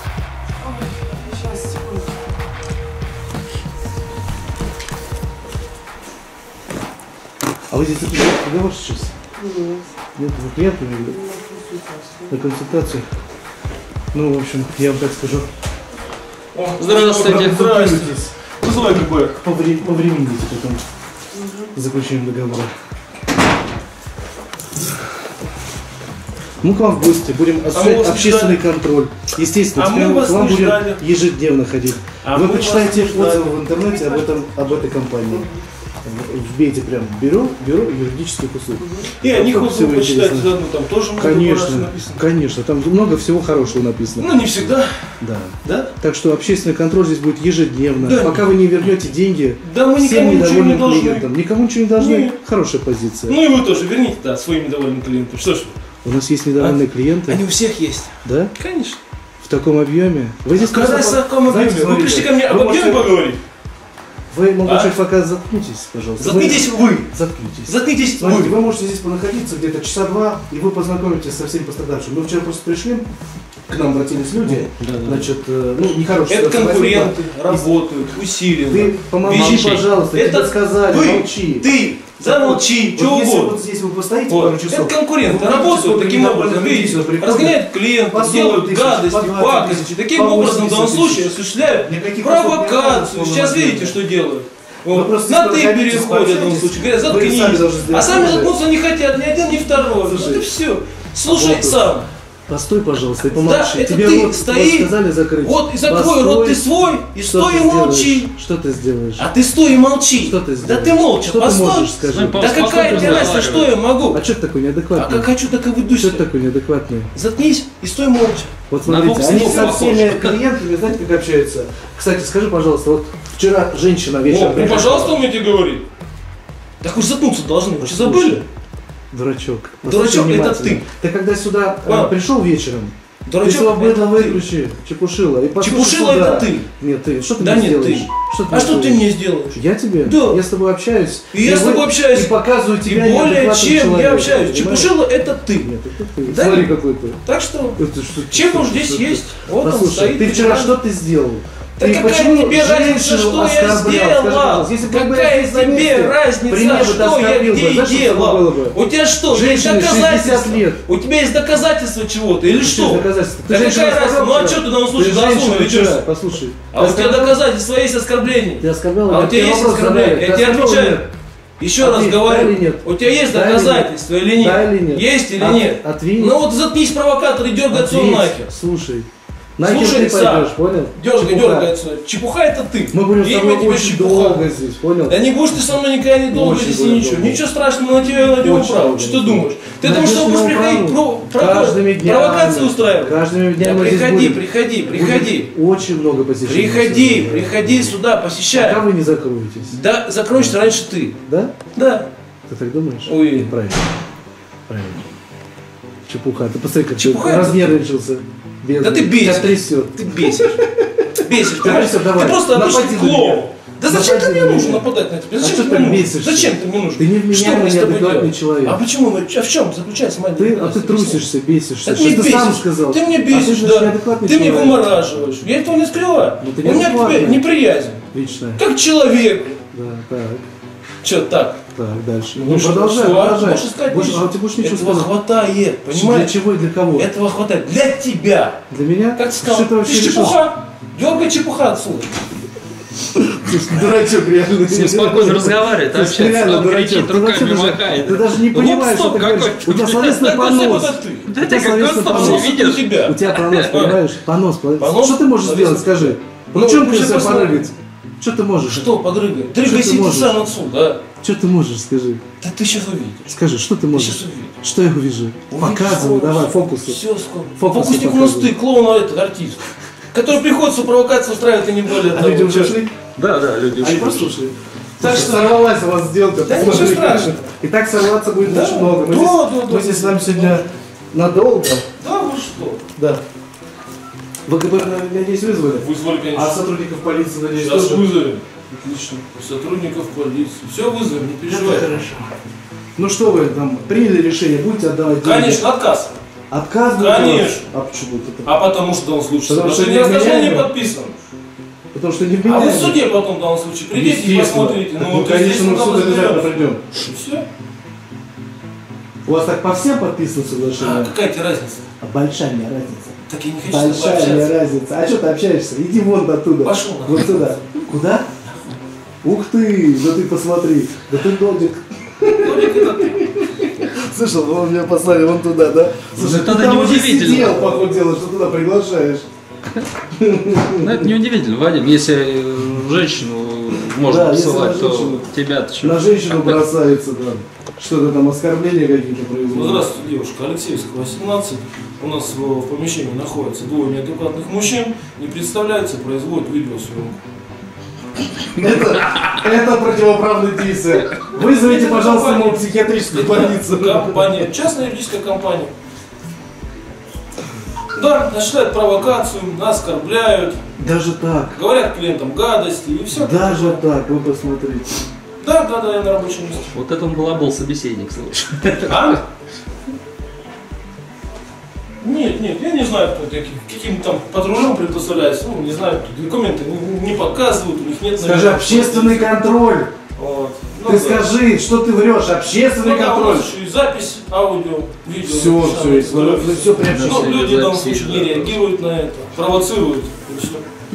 А вы здесь заключаете договор сейчас? Нет. Нет, вы клиентами или на консультацию? Ну, в общем, я вам так скажу. Здравствуйте. Здравствуйте. Вызывай какое? Повре- Повремените потом с заключением договора. Мы к вам в гости, будем мы осуществлять вас общественный контроль. Естественно, А теперь мы мы вас к вам не будем ждали. ежедневно ходить. А Вы мы почитаете вас не ждали. отзывы в интернете об, этом, об этой компании. Вбейте прям бюро, бюро юридических услуг. И о них Там вот всего вы почитайте интересно. заодно, там тоже много хорошего Конечно, написано. конечно, там много всего хорошего написано. Ну, не всегда, Да. да? Так что общественный контроль здесь будет ежедневно. Да. Пока вы не вернете деньги Да мы всем никому ничего не недовольным должны. клиентам. Никому ничего не должны. Нет. Хорошая позиция. Ну и вы тоже верните, да, своим недовольным клиентам. Что ж, У нас есть недовольные клиенты. они у всех есть. Да? Конечно. В таком объеме. Вы здесь Когда просто- с каком знаете, объеме? Вы смотрите, пришли ко мне об вы объеме можете- поговорить? Вы, молодой А? человек, пока заткнитесь, пожалуйста. Заткнитесь Вы- вы. Заткнитесь. Заткнитесь Смотрите, вы. вы можете здесь понаходиться где-то часа два, и вы познакомитесь со всеми пострадавшими. Мы вчера просто пришли, к нам обратились люди, значит, э, ну, нехорошие. Это ситуация конкуренты, возникла. работают, усиленно. Ты помолчи, Молчи. пожалуйста, Это тебе сказали, вы, молчи. Ты, замолчи, Вот что если угодно. вот здесь вы постоите Вот. пару часов. Это конкуренты вы увидите, работают сколько таким недовольных образом, людей видите, сюда приходят. разгоняют клиентов, По сорок делают тысяч, гадости, по двадцать пакости. тысяч, Таким по образом в данном восемьдесят случае тысяч. осуществляют Никаких услуг не надо, провокацию. условно Сейчас говоря. видите, что делают. Вы Вот. просто На здесь ты проходите, переходят в данном пообщайтесь. случае, говорят, Вы сами заткнись. должны сделать А сами выводы. заткнуться не хотят ни один, ни второй. Вот Слушай. и все. Слушай Вот. сам. Постой, пожалуйста, и помолчи. Да, это Тебе ты рот стои. сказали закрыть. Вот и закрой Постой. рот ты свой, и Что стой ты и молчи. сделаешь? Что ты сделаешь? А ты стой и молчи. Что ты Да сделаешь? ты молча, Что ты постой. можешь, скажи? Ну, Да Постой, какая тебе постой, разница, что я могу? А что ты такой А неадекватный? как хочу, так и веду Что ты себя. такой неадекватный? Заткнись и стой молча. Вот На смотрите, бокс они не со похож. всеми клиентами, знаете, как общаются? Кстати, скажи, пожалуйста, вот вчера женщина вечером... О, ну пожалуйста, умейте говорить. Так уж заткнуться должны, вы что забыли? Дурачок. Дурачок, Послушай это внимательно. ты. Ты когда сюда э, А. пришел вечером, Дурачок, ты свободно это ты. выключи, чепушила. И послушай Чепушила сюда. это ты. Нет, ты. Что ты Да мне нет, сделаешь? ты. Что А что ты сделаешь? мне сделаешь? Я тебе? Да. Я с тобой общаюсь. И я с тобой вы- общаюсь. И показываю И тебя более неадекватным чем я человеком, общаюсь. понимаешь? Чепушила это ты. Нет, это ты. Да Смотри, нет. какой ты. Так что, Это что- чем что- он здесь что- есть? Вот он Послушай, стоит. ты вчера перед что нами. ты сделал? Да Ты какая почему тебе разница, женщину что я оскорблял? Скажи, сделал? пожалуйста, если бы я был Какая здесь на тебе месте, разница, при мне бы ты что я оскорбил бы. где Знаешь, что с тобой было делал? бы? У тебя что, есть Женщине доказательства? шестьдесят лет. У тебя есть доказательства чего-то или Что что? доказательства? Да женщину какая разница? оскорблял Ну а вчера? что ты в данном Ты случае женщину засунул вчера, ведешь? послушай. А у тебя доказательства есть оскорбления? Ты оскорблял? А у тебя есть оскорбления? Я тебе отвечаю. Еще раз Ответь, говорю, да или нет? у тебя есть Да или доказательства или нет? Да или нет? Есть или От- нет? ответь. Ну вот заткнись, провокатор, и дергается он Ответь. нахер. Слушай. Нахер Слушай, ты сам. пойдешь, понял? Дергай, Чепуха. дергается. Чепуха это ты. Мы будем с Имя тобой тебе очень чепуха. долго здесь, понял? Да не будешь ты со мной никогда не долго Очень здесь и будем ничего. долго. Ничего страшного, на тебя найдем Очень право. долго. Что ты думаешь? Ты Надеюсь, думаешь, что на будешь приходить управу. про, про, Каждыми днями. провокации устраивать? Каждыми днями Да мы здесь приходи, будем. приходи, приходи. Будет очень много посещений. Приходи, приходи сюда, посещай. Пока вы не закроетесь. Да, закроешься раньше ты. Да? Да. Ты так думаешь? Ой. Правильно. Правильно. Чепуха. Ты посмотри, как Чепуха ты это- разнервничался. Бедный. Да ты бесишь. Тебя трясет. Ты бесишь. Бесишь, понимаешь? Трясет, давай. Ты просто обычный Напади на клоун. меня. Да зачем ты Напади мне на нужен меня. нападать на тебя? А Зачем что ты ты мне нужен? бесишься? Зачем ты мне нужен? Ты невменяемый, Что мне с тобой неадекватный делать? человек. А почему? Ну, а в чем заключается моя Ты, а неадекватность? ты Объясни. трусишься, бесишься. Да Что ты ты бесишь. сам сказал? Ты мне А ты бесишь, же да. неадекватный Ты мне человек. вымораживаешь. Я этого не скрываю. Ну, ты У меня к тебе неадекватный. неприязнь. Личное. Как человек. Да, так. Че так? Так, дальше. Ну Ну, что, продолжай, всё, продолжай. можешь сказать Больше- ничего. а ты будешь ничего Этого сказать? хватает, Для понимаешь? чего и для кого? Этого хватает. Для тебя. Для меня? Как ты Что сказал? ты вообще Ты ж решил? чепуха. Дергай чепуха отсюда. Дурачок реально. С ним спокойно разговаривает, Слушай, общается. реально Он дурачок. кричит, Ты вообще руками даже- махает. Ты даже не понимаешь, что Гоп-стоп ты говоришь. какой-то. У тебя словесный Такой понос. вот ты. У Да тебя ты как словесный гоп-стоп понос. не видишь? тебя. У тебя понос, понимаешь? Понос. Понос? Что ты можешь Словесный сделать, скажи? Ну, Ну, чем пусть ты я себе посмотрю. порыгать? Что ты можешь? Что, подрыгай? Что Дрыгайся ты ты можешь? сам отсюда, а? Что ты можешь, скажи? Да ты сейчас увидишь. Скажи, что ты Ты можешь? сейчас увидишь. Что я увижу? Показывай, давай, фокусы. Все, скоро. Фокусы Фокусник у нас показывай. ты, клоун, а этот артист. Который приходится провокацию устраивает и не более А того. люди уже шли? Да, да, люди Они ушли. просто ушли. Так Так что- что сорвалась у вас сделка. Да посмотри. ничего страшного. И так сорваться будет Да, очень много. Мы да, здесь, да, да, мы здесь с да. вами сегодня надолго. Да вы что? Да. Вы ГБР, надеюсь, вызвали? Вызвали, конечно. А сотрудников полиции, надеюсь, Сейчас тоже? вызовем. Отлично. Сотрудников полиции. Все вызовем, не переживай. Это хорошо. Ну что вы там, приняли решение, будете отдавать деньги? Конечно, отказ. Отказ будете Конечно. давать? А почему? Это- А потому что в данном случае Потому что соглашение не не вменяемо. подписано. Потому что не А вменяемо. вы в суде потом в данном случае придите и Естественно. посмотрите. Так, Ну, ну, вот конечно, здесь мы в мы суд обязательно придем. И все. У вас так по всем подписано А соглашение? какая тебе разница? А большая мне разница. Так я не хочу с тобой Большая мне общаться. разница. А что ты общаешься? Иди вон оттуда. Пошел нахуй. Вот сюда. Куда? Ух ты, да ты посмотри. Да ты додик. Толик, это ты. Слышал, вы меня послали вон туда, да? Слушай, Ну, ты тогда там уже неудивительно. сидел, по ходу дела, что туда приглашаешь. Ну, это неудивительно, Вадим. Если э, женщину можно Да, если посылать, на то женщину. тебя-то что? На женщину бросается там. Что-то там, оскорбления какие-то производят. Ну, здравствуйте, девушка. Алексеевская, восемнадцать. У нас в, в помещении находятся двое неадекватных мужчин. Не представляется, производят видеосъемку. Это, это противоправное действие. Вызовите, Это пожалуйста, компания. мою психиатрическую Это больницу. Компания, частная юридическая компания. Да, начинают провокацию, нас оскорбляют, Даже так. говорят клиентам гадости и все. Даже так, вы посмотрите. Да, да, да, я на рабочем месте. Вот это он был собеседник, слышь. А? Нет, нет, я не знаю, кто это, каким там патрулем предоставляется, ну, не знаю, документы не, не показывают, у них нет... Скажи, наверное, общественный контроль. Вот. Ну, Ты да. скажи, что ты врешь, общественный Ну, да, у контроль. нас еще и запись, аудио, видео. Все, записано. все есть, вы, вы все прячете. Ну, люди в данном Записи, случае не да. реагируют на это, провоцируют, и все.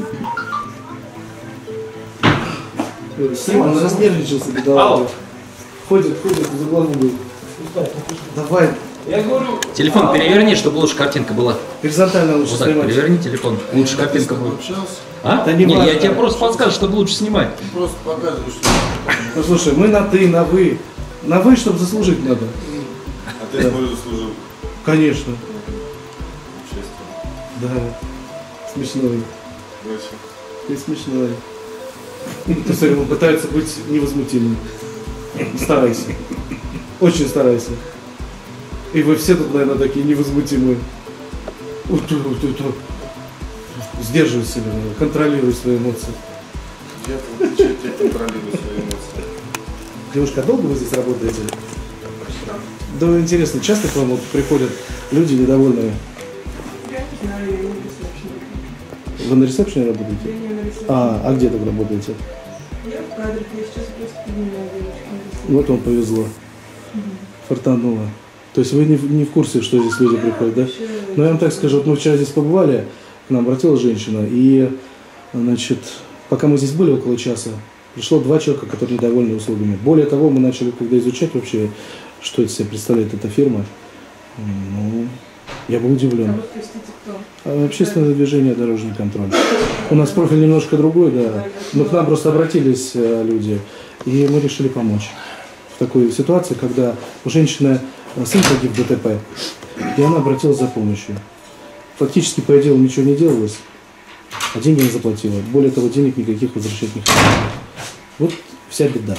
Снимай, он разнервничался, бедолага. Алло. Ходит, ходит, за главу был. Давай, Я говорю... Телефон переверни, чтобы лучше картинка была. горизонтально лучше Вот так, снимать. переверни телефон, лучше картинка будет. А? Да не не, важно. я тебе просто подскажу, чтобы лучше снимать. Просто показываю, что... Ну слушай, мы на ты, на вы. На вы, чтобы заслужить надо. А ты свой заслужил. Конечно. Честно. Да. Смешной. Очень. Ты смешной. Ты смотри, он пытается быть невозмутимым. Старайся. Очень старайся. И вы все тут, наверное, такие невозмутимые. Вот, вот, вот, вот. Сдерживай себя, наверное, контролируй свои эмоции. Я тут чуть я контролирую свои эмоции. Девушка, а долго вы здесь работаете? Да интересно, часто к вам вот приходят люди недовольные? Вы на ресепшене работаете? Я не на ресепшене. А, а где тогда работаете? Я в кадре, я сейчас просто поднимаю девочку. Вот вам повезло. Угу. Фартануло. То есть вы не, в- не в курсе, что здесь люди приходят, да? Ну, я вам так скажу, вот мы вчера здесь побывали, к нам обратилась женщина, и, значит, пока мы здесь были около часа, пришло два человека, которые недовольны услугами. Более того, мы начали, когда изучать вообще, что это себе представляет эта фирма, ну, я был А удивлен. вот, простите, кто? А, Общественное движение «Дорожный контроль». У нас профиль немножко другой, да, но к нам просто обратились э, люди, и мы решили помочь. В такой ситуации, когда у женщины э, сын погиб в ДТП, и она обратилась за помощью. Фактически по делу ничего не делалось, а деньги не заплатила. Более того, денег никаких возвращать не хотела. Вот вся беда.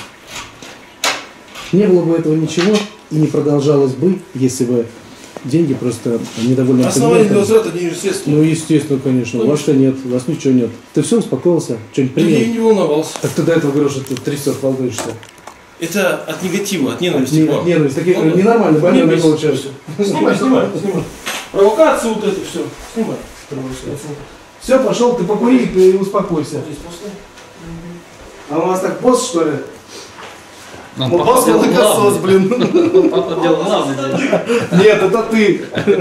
Не было бы этого ничего и не продолжалось бы, если бы деньги просто недовольны. Основание для возврата денежных средств. Ну, естественно, конечно. У вас-то нет, у вас ничего нет. Ты все, успокоился? Что-нибудь Да принял? я и не волновался. Так ты до этого говорил, что ты трясешь, волнуешься. Это от негатива, от ненависти. Не, к вам. ненависть, такие Ну, ненормально, не больной бесит. получается. Снимай, снимай, снимай. Провокация вот это все. Снимай. Все, пошел, ты покури и успокойся. Здесь после. А у вас так босс, что ли? Он Ну, босс делал молокосос, главный. блин. Папа делал главный здесь. Нет, это ты.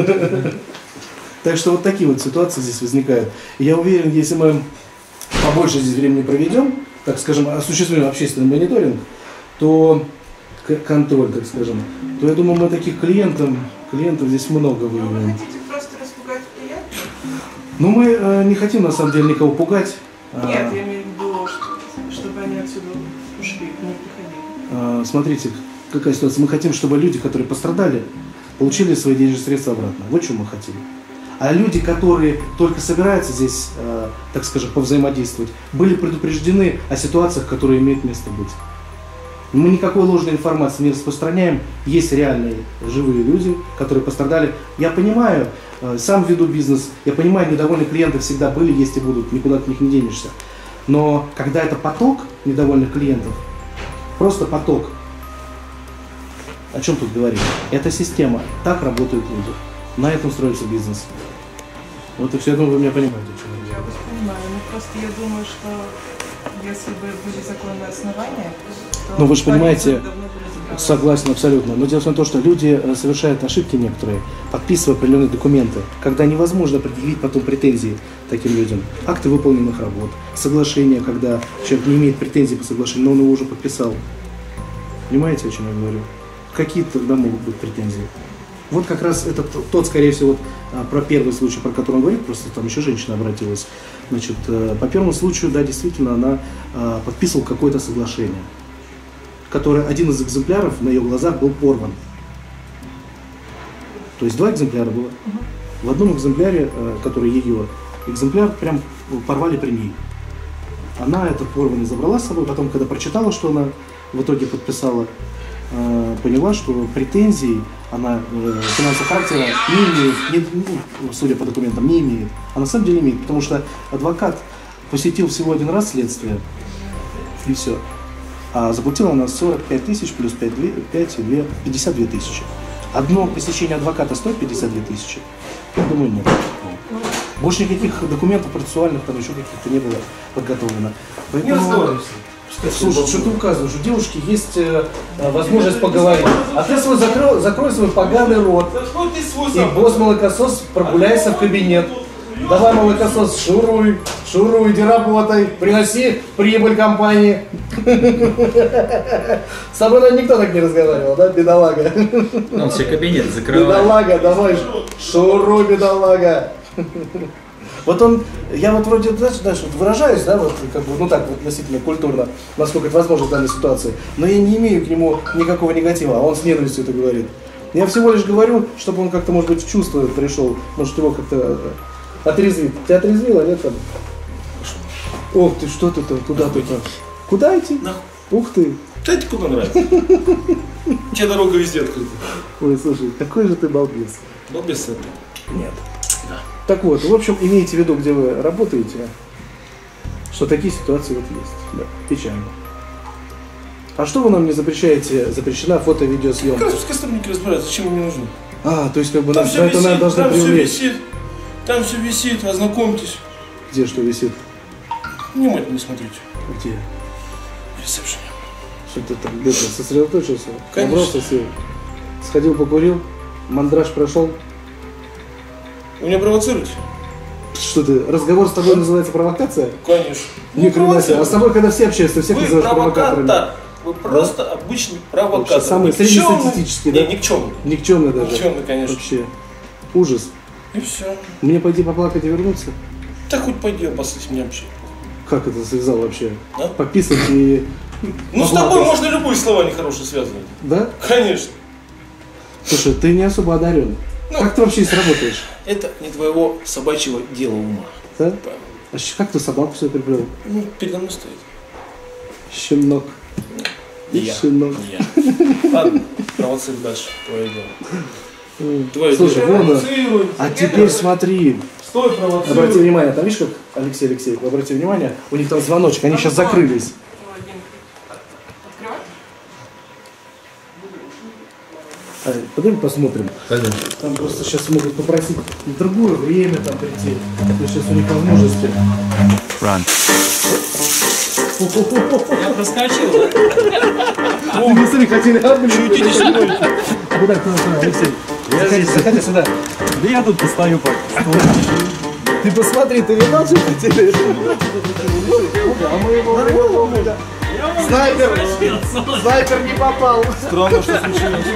Так что вот такие вот ситуации здесь возникают. И я уверен, если мы побольше здесь времени проведем, так скажем, осуществим общественный мониторинг, то к- контроль, так скажем, то я думаю, мы таких клиентов, клиентов здесь много А вы выявим. хотите просто распугать клиентов? Но мы э, не хотим на самом деле никого пугать. А, Нет, я имею в виду, что- чтобы они отсюда ушли, не приходили. а, смотрите, какая ситуация. Мы хотим, чтобы люди, которые пострадали, получили свои денежные средства обратно. Вот что мы хотим. А люди, которые только собираются здесь, э, так скажем, повзаимодействовать, были предупреждены о ситуациях, которые имеют место быть. Мы никакой ложной информации не распространяем. Есть реальные живые люди, которые пострадали. Я понимаю, э, сам веду бизнес, я понимаю, недовольные клиенты всегда были, есть и будут, никуда от них не денешься. Но когда это поток недовольных клиентов, просто поток, о чем тут говорить? Это система, так работают люди. На этом строится бизнес. Вот и все, я думаю, вы меня понимаете, о чем я Я вас понимаю, но просто я думаю, что если бы были законные основания, то Ну, вы же понимаете, полиция давно бы разобралась. Согласен, абсолютно. Но дело в том, что люди э, совершают ошибки некоторые, подписывая определенные документы, когда невозможно предъявить потом претензии таким людям. Акты выполненных работ, соглашения, когда человек не имеет претензий по соглашению, но он его уже подписал. Понимаете, о чем я говорю? Какие тогда могут быть претензии? Вот как раз это т- тот, скорее всего, вот, а, про первый случай, про который он говорит, просто там еще женщина обратилась. Значит, э, по первому случаю, да, действительно, она а, подписывала какое-то соглашение, который один из экземпляров на ее глазах был порван. То есть два экземпляра было. В одном экземпляре, э, который ее экземпляр, прям порвали при ней. Она этот порванный забрала с собой, потом, когда прочитала, что она в итоге подписала, э, поняла, что претензий она э, финансового характера не имеет, не- ну, судя по документам, не имеет. А на самом деле имеет, потому что адвокат посетил всего один раз следствие, и все. А заплатила она сорок пять тысяч плюс пять, пять, две, пятьдесят две тысячи. Одно посещение адвоката стоит пятьдесят две тысячи? Я думаю, нет. Больше никаких документов процессуальных там еще каких-то не было подготовлено. Не Поэтому... разговаривайся. Слушай, что ты указываешь? У девушки есть э, э, возможность поговорить. А ты свой закрой, закрой свой поганый рот. Да что ты свой И сам? босс-молокосос прогуляйся в кабинет. Давай, молокосос, шуруй, шуруй, иди работай, приноси прибыль компании. С тобой, наверное, никто так не разговаривал, да, бедолага? Он все кабинет закрывает. Бедолага, давай, шуруй, бедолага. Вот он, я вот вроде, знаешь, знаешь, вот выражаюсь, да, вот как бы, ну так вот относительно культурно, насколько это возможно в данной ситуации, но я не имею к нему никакого негатива, а он с ненавистью это говорит. Я всего лишь говорю, чтобы он как-то, может быть, в чувство пришел, может, его как-то отрезвит. Тебя отрезвило, нет там? Ох ты, что ты-то, куда ты-то? Куда идти? Нахуй. Ух ты. Да тебе куда нравится? Тебе дорога везде открыта. Ой, слушай, какой же ты балбес. Балбес это. Нет. Так вот, в общем, имейте в виду, где вы работаете, что такие ситуации вот есть. Да, печально. А что вы нам не запрещаете? Запрещена фото-видеосъемка. Как раз пускай сотрудники разбираются, зачем они нужны. А, то есть как бы Там нам все на это висит, надо должны там все привлечь. висит, там все висит, ознакомьтесь. Где что висит? Внимательно не смотрите. Где? В ресепшене. Что ты там где-то сосредоточился? Конечно. Набрался сил. Сходил, покурил, мандраж прошел. Вы меня провоцируете? Что ты, разговор с тобой называется провокация? Конечно. Ни хрена себе. А с тобой, когда все общаются, всех Вы называешь провокаторами. провокатор. Вы просто да? обычный провокатор. Самый среднестатистический, да? Не, никчемный. Никчемный даже. Никчемный, конечно. Вообще. Ужас. И все. Мне пойти поплакать и вернуться? Да хоть пойди обоссать меня вообще. Как это связал вообще? Да? Пописать и... Ну с тобой можно любые слова нехорошие связывать. Да? Конечно. Слушай, ты не особо одарен. Ну, как ты вообще здесь работаешь? Это не твоего собачьего дела ума. Да? А как ты собаку все приплел? Ну, передо мной стоит. Щенок. Не я. Щенок. Не я. Ладно, провоцируй дальше. Твое дело. Твое Слушай, дело. вон, а теперь смотри. Стой, провоцируй. Обрати внимание, там видишь, как Алексей Алексеев, обрати внимание, у них там звоночек, они сейчас закрылись. Пойдем посмотрим. Пойдем. Там просто сейчас могут попросить в другое время там прийти. То сейчас у них возможности. Run. Я проскочил, да? О, мы смотри, хотели облить. Шутите со мной. Куда, куда, куда, Алексей? Заходи, заходи сюда. Да я тут постою пока. Ты посмотри, ты видал, что ты теряешь? А мы его... Снайпер! Снайпер не попал! Странно, что случилось.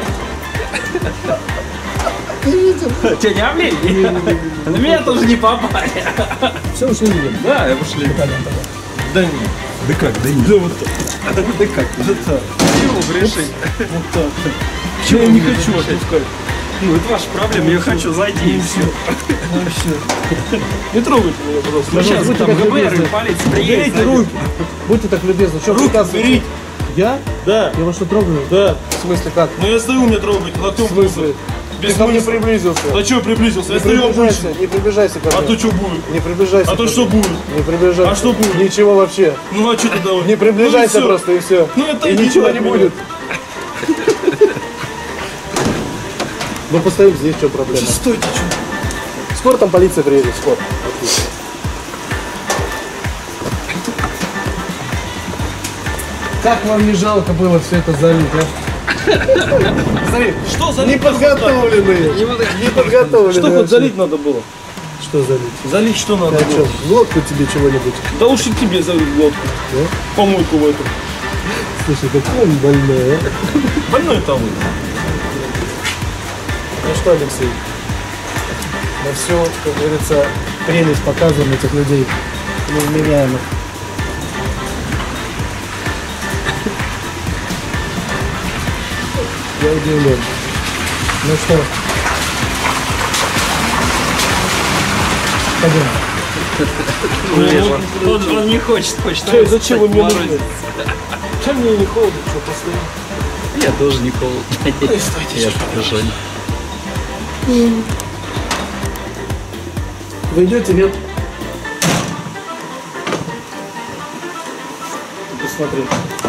Ты видел? Че, не облили? На меня тоже не попали. Все, ушли видим. Да, я ушли. Да нет. Да как, да нет. Да вот так. Да, да как? Вот так. Чего решить? Вот так. Почему я не хочу отпускать? Ну, это ваша проблема, я хочу зайти и все. Ну все. Не трогайте меня, пожалуйста. Ну, сейчас будьте там как ГБР и любезны. полиция приедет. Берите руки. Будьте так любезны, что Руки приказываете? берите. Я? Да. Я вас что, трогаю? Да. В смысле как? Но я стою, меня трогать. На том В смысле? Без Ты ко мне смысла. приблизился. А что приблизился? Не Я стою приближайся, обычно. не приближайся ко мне. А то что будет? Не приближайся. А то ко что мне. будет? Не приближайся. А что будет? Ничего вообще. Ну а что ты давай? Не приближайся Ну, и просто и все. Ну, это и иди ничего от не меня. будет. Ну постоим здесь, что проблема? Стойте, что? Скоро там полиция приедет, скоро. Отлично. Как вам не жалко было все это залить, а? Смотри, Что залить? неподготовленные. Неподготовленные. Что хоть вообще. залить надо было? Что залить? Залить что надо Я было? что, в лодку тебе чего-нибудь? Да лучше тебе залить глотку. Да? Помойку в эту. Слушай, какой он больной, а? Больной там. Ну что, Алексей? На все, как говорится, прелесть показываем этих людей невменяемых. Я удивлен. Ну что? Пойдем. Он, он не хочет, хочет. Чай, зачем вы мне нужны? Чем мне не холодно, что постоянно? Я тоже не холодно. Стойте, Я что тоже. Вы идете, нет? Посмотри.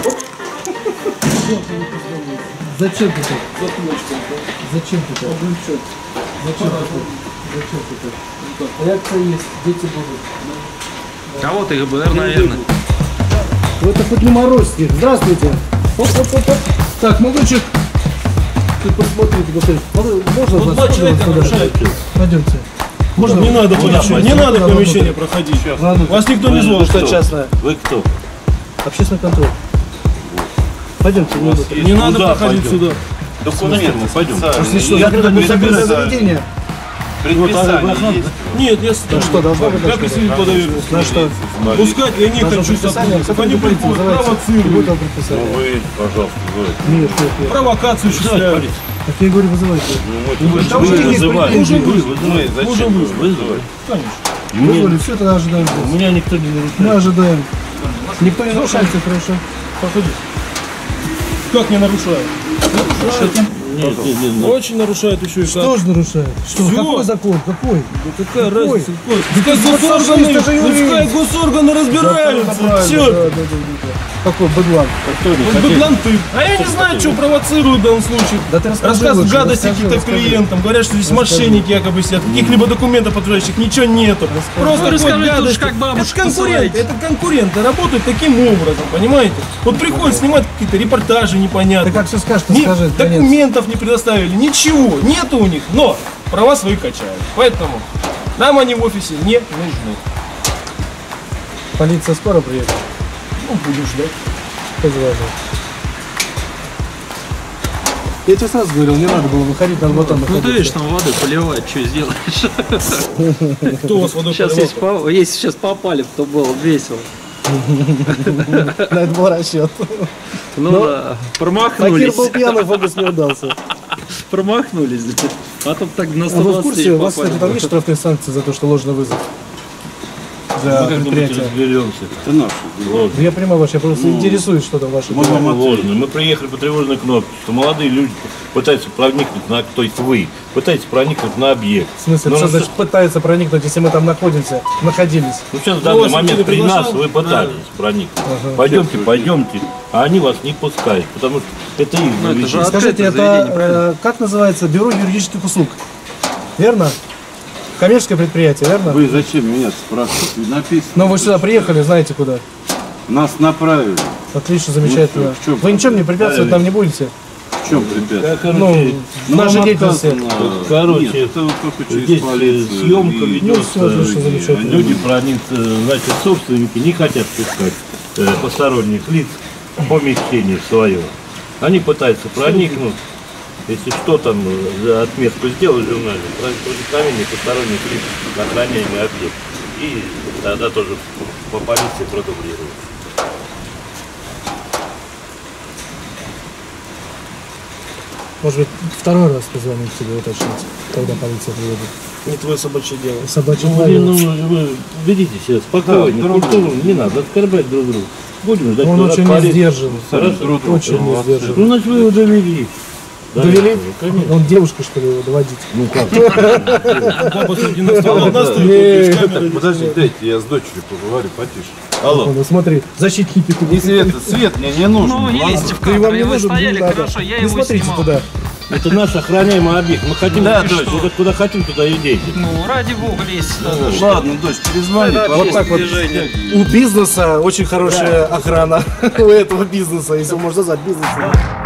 Зачем ты так? Затылочком, Зачем ты так? облучок. Зачем ты так? Зачем ты так? Реакция есть, дети будут. Кого-то ГБР, наверное. Вы это хоть не морозьте. Здравствуйте. Оп, оп, оп, оп. Так, молодчик. Ты посмотрите, посмотрите. Можно Вот вас? два Можно человека вас туда? нарушают. Пойдемте. Можно? Не надо Можно? помещение, не Можно? надо Ладно, помещение проходить. ладно. Вас никто не звал. Вы что, частное? Вы кто? Общественный контроль. Пойдемте, не буду. Не надо проходить сюда. Документы, пойдем. Если что, закрытое закрытое заведение. Предписание есть. Нет, я Ну что, должно быть? Как присоединить по доверенности? На что? Пускать я не Должно хочу предписание. сотрудников. Они Сотрудник полиции приходят, вызывается. И будет провоцируют. вам Ну предписание. вы, пожалуйста, вы. Нет, нет, нет. Провокацию считают. Так я говорю, вызывайте. Ну, мы Там уже есть вызываем. претензии. Вы вызываете. Уже Зачем вы вызвали. вызываете? Конечно. Вызвали, все, тогда ожидаем. У меня никто не нарушает. Мы ожидаем. Никто не нарушается, хорошо. Проходите. Как не нарушаю? Нет, нет, нет, очень нарушает еще и Что же нарушает? Что? Всё. Какой закон? Какой? Да какая Какой? разница? Какой? Пускай ты госорганы, фашист, это юрист. пускай госорганы разбираются. Да, Чё? да, да, да, да. Какой быдлан? Он быдлан ты. А я не знаю, что провоцирует в данном случае. Да ты расскажи Рассказывают лучше, гадости расскажи, какие-то расскажи. клиентам. Говорят, что здесь Расскажи. мошенники якобы сидят. Каких-либо документов подтверждающих ничего нету. Просто Ну, расскажи ходят тут же, гадости. как бабушку Это конкуренты. посылаете. Это конкуренты. Работают таким образом, понимаете? Вот приходят снимать какие-то репортажи Ты непонятные. как все скажешь, ты Ни- скажи. конец. документов не предоставили, ничего, нету у них, но права свои качают. Поэтому нам они в офисе не нужны. Полиция скоро приедет? Ну, будем ждать. Позвоню. Я тебе сразу говорил, не надо было выходить, надо вот там Ну ты находиться. видишь, там воды поливать, что сделаешь? Кто у вас водой Сейчас поливал? если, по- если сейчас попали, то было весело. На это был расчет. Ну Но да, Факир промахнулись. был пьяный, фокус не удался. Промахнулись. А то так на А сто вы в двадцать курсе, у вас, попали. кстати, там есть штрафные санкции за то, что ложный вызов? Для предприятия. разберемся. Это наше. Да я понимаю, ваш, я просто интересуюсь, что там ваше. Мы дело. вам Ложно. Мы приехали по тревожной кнопке, что молодые люди пытаются проникнуть на, то есть вы, пытаетесь проникнуть на объект. В смысле, Но что на- значит пытаются проникнуть, если мы там находимся, находились? Ну сейчас в данный вас момент никто не при нас приглашал? вы пытались проникнуть. Ага. Пойдемте, пойдемте, а они вас не пускают, потому что это их Ну, это же заведение. Скажите, открытое заведение, это правильно? э, как называется? Бюро юридических услуг. Верно? Коммерческое предприятие, верно? Вы зачем меня спрашиваете? Написано. Но вы сюда приехали, знаете куда. Нас направили. Отлично, замечательно. Ну, в чём Вы ничем мне препятствовать нам не будете? В чем препятствие? Да, Ну, короче, в нашей вам деятельности. отказано. короче, Нет, это вот только через здесь полицию. съемка И- ведется, всё, отлично, замечательно. люди проник, э, значит, собственники не хотят пускать э, посторонних лиц в помещение свое. Они пытаются проникнуть, если что там, э, отметку сделать в журнале, проникновение посторонних лиц на охраняемый объект. И тогда тоже по полиции продублируют. Может быть, второй раз позвонить тебе уточнить, когда полиция приедет. Не твое собачье дело. Собачье Ну, правило. ну, вы ведите себя спокойно, Да, культурно, не надо оскорблять друг друга. Будем ждать, Он когда очень не полиция- сдержан. Хорошо. Друг друга Очень не молодцы. сдержан. Ну, значит, вы его довели. Да, Довели? конечно. Он девушка, что ли, его доводить? Ну как? Да, посреди на стол одна стоит, Не, вот, с камерой. Подожди, дайте, я с дочерью поговорю, потише. Алло. Ну, смотри, защитники тут. Если это свет мне не нужен. Ну, не ладно? лезьте в Да и кадр, вам и не вы нужен, стояли, не надо. хорошо, я Не его смотрите снимал. туда. Это наш охраняемый объект. Мы хотим, Да, куда, дочь. куда, куда хотим, туда и идите. Ну, ради бога, лезьте туда. Ну, что ладно, дочь, перезвони. Да, пожалуйста. Вот так вот. движение. У бизнеса очень хорошая охрана. У этого бизнеса, если можно назвать бизнесом.